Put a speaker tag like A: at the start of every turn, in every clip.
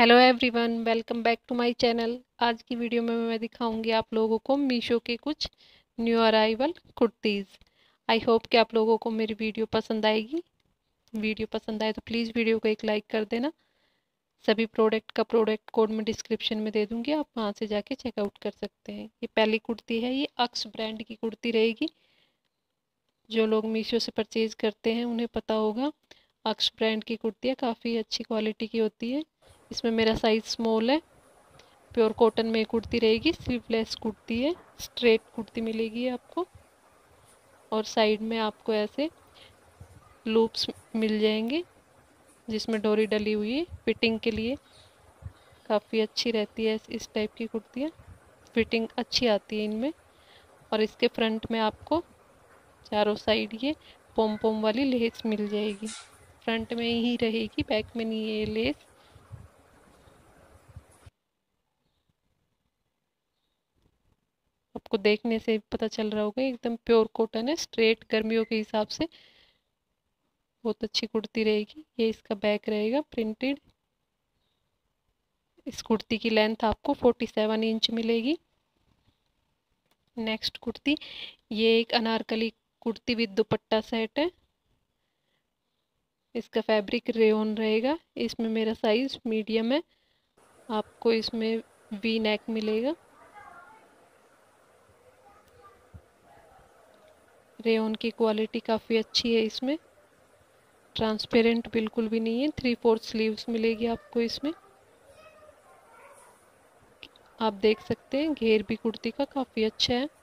A: Hello everyone, welcome back to my channel. आज की video में मैं दिखाऊंगी आप लोगों को मीशो के कुछ new arrival kurtis. I hope कि आप लोगों को मेरी वीडियो पसंद आएगी। वीडियो पसंद आए तो प्लीज़ वीडियो को एक लाइक कर देना। सभी प्रोडक्ट का प्रोडक्ट कोड मैं डिस्क्रिप्शन में दे दूँगी, आप वहाँ से जाके चेकआउट कर सकते हैं। ये पहली कुर्ती है, ये अक्स ब्रांड की कुर्ती रहेगी। जो लोग मीशो से परचेज़ करते हैं उन्हें पता होगा, अक्स ब्रांड की कुर्तियाँ काफ़ी अच्छी क्वालिटी की होती है। इसमें मेरा साइज़ स्मॉल है। प्योर कॉटन में कुर्ती रहेगी, स्लीवलेस कुर्ती है, स्ट्रेट कुर्ती मिलेगी आपको। और साइड में आपको ऐसे लूप्स मिल जाएंगे जिसमें डोरी डली हुई है फिटिंग के लिए। काफ़ी अच्छी रहती है इस टाइप की कुर्तियाँ, फिटिंग अच्छी आती है इनमें। और इसके फ्रंट में आपको चारों साइड ये पोम पोम वाली लेस मिल जाएगी। फ्रंट में ही रहेगी, बैक में नहीं है ये लेस। आपको देखने से पता चल रहा होगा, एकदम प्योर कॉटन है, स्ट्रेट गर्मियों के हिसाब से बहुत अच्छी कुर्ती रहेगी। ये इसका बैक रहेगा प्रिंटेड। इस कुर्ती की लेंथ आपको 47 इंच मिलेगी। नेक्स्ट कुर्ती, ये एक अनारकली कुर्ती विद दुपट्टा सेट है। इसका फैब्रिक रेयॉन रहेगा। इसमें मेरा साइज मीडियम है। आपको इसमें वी नेक मिलेगा। रेयॉन की क्वालिटी काफ़ी अच्छी है। इसमें ट्रांसपेरेंट बिल्कुल भी नहीं है। 3/4 स्लीव्स मिलेगी आपको इसमें। आप देख सकते हैं घेर भी कुर्ती का काफ़ी अच्छा है।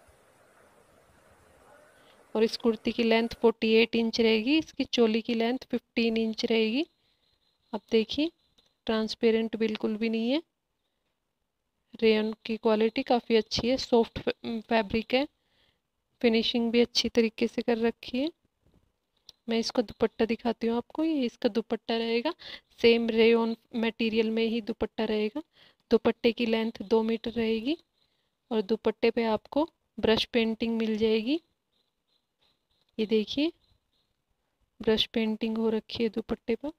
A: और इस कुर्ती की लेंथ 48 इंच रहेगी। इसकी चोली की लेंथ 15 इंच रहेगी। आप देखिए, ट्रांसपेरेंट बिल्कुल भी नहीं है। रेयन की क्वालिटी काफ़ी अच्छी है, सॉफ्ट फैब्रिक है। फिनिशिंग भी अच्छी तरीके से कर रखी है। मैं इसका दुपट्टा दिखाती हूँ आपको। ये इसका दुपट्टा रहेगा, सेम रेयन मटेरियल में ही दुपट्टा रहेगा। दुपट्टे की लेंथ 2 मीटर रहेगी। और दुपट्टे पे आपको ब्रश पेंटिंग मिल जाएगी। ये देखिए, ब्रश पेंटिंग हो रखी है दुपट्टे पर।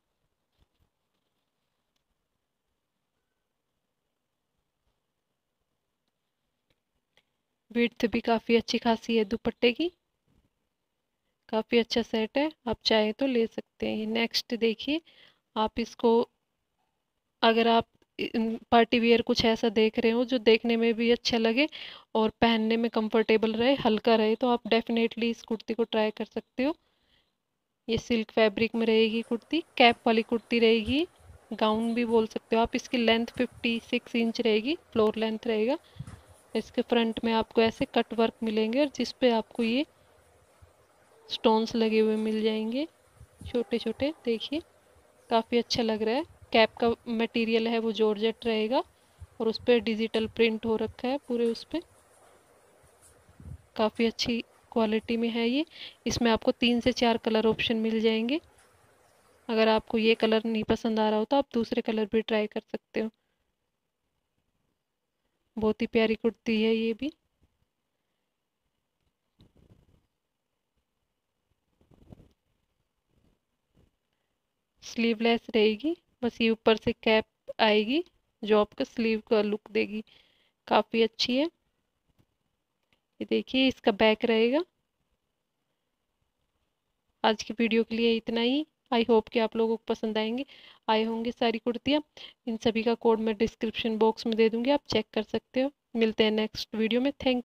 A: विड्थ भी काफ़ी अच्छी खासी है दुपट्टे की। काफ़ी अच्छा सेट है, आप चाहे तो ले सकते हैं। ये नेक्स्ट देखिए, आप इसको अगर आप पार्टी वियर कुछ ऐसा देख रहे हो जो देखने में भी अच्छा लगे और पहनने में कंफर्टेबल रहे, हल्का रहे, तो आप डेफिनेटली इस कुर्ती को ट्राई कर सकते हो। ये सिल्क फैब्रिक में रहेगी कुर्ती, कैप वाली कुर्ती रहेगी, गाउन भी बोल सकते हो आप। इसकी लेंथ 56 इंच रहेगी, फ्लोर लेंथ रहेगा। इसके फ्रंट में आपको ऐसे कट वर्क मिलेंगे और जिस पे आपको ये स्टोन्स लगे हुए मिल जाएंगे, छोटे छोटे। देखिए, काफ़ी अच्छा लग रहा है। कैप का मटेरियल है वो जॉर्जेट रहेगा और उस पर डिजिटल प्रिंट हो रखा है पूरे उस पर। काफ़ी अच्छी क्वालिटी में है ये। इसमें आपको 3 से 4 कलर ऑप्शन मिल जाएंगे। अगर आपको ये कलर नहीं पसंद आ रहा हो तो आप दूसरे कलर भी ट्राई कर सकते हो। बहुत ही प्यारी कुर्ती है ये भी। स्लीवलेस रहेगी, बस ये ऊपर से कैप आएगी जो आपका स्लीव का लुक देगी। काफ़ी अच्छी है। ये देखिए, इसका बैक रहेगा। आज की वीडियो के लिए इतना ही। आई होप कि आप लोगों को पसंद आएंगे, आए होंगे सारी कुर्तियाँ। इन सभी का कोड मैं डिस्क्रिप्शन बॉक्स में दे दूँगी, आप चेक कर सकते हो। मिलते हैं नेक्स्ट वीडियो में। थैंक